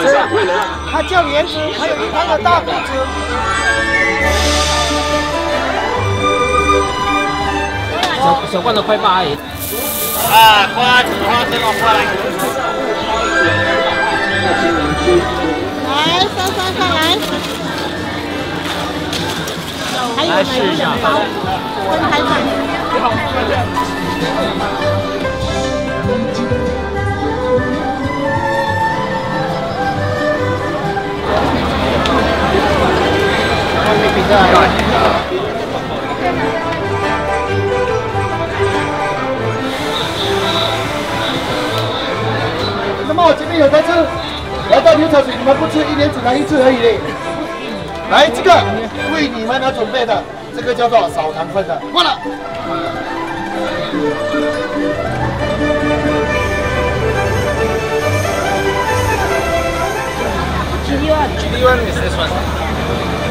子，它叫莲子，还有一盘的大肚子。 小罐的快8而已。 啊，瓜子花生哦，过来。 来，上来。还有呢，有2包，分开上。 那么我这边有在吃，来到牛草水，你们不吃，1年只来1次而已嘞。来，这个为你们而准备的，这个叫做少糖分的，过了。 GD1 is this one.